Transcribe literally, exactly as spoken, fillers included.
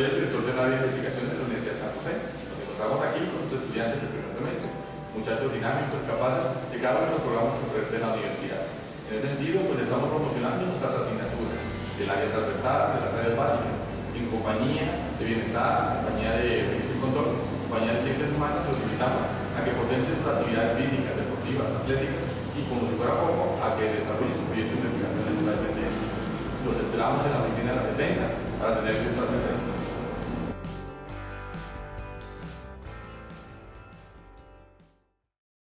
soy el director del área de investigación de la Universidad de San José. Nos encontramos aquí con los estudiantes del primer semestre, muchachos dinámicos, capaces de cada uno de los programas que ofrece la universidad. En ese sentido, pues estamos promocionando nuestras asignaturas del área transversal, de las áreas básicas, en compañía de bienestar, compañía de prevención y control, compañía de ciencias humanas. Los invitamos a que potencien sus actividades físicas, deportivas, atléticas y, como si fuera poco, a que desarrollen su proyecto de investigación en esta dependencia. Los esperamos en la oficina de la setenta para tener que estar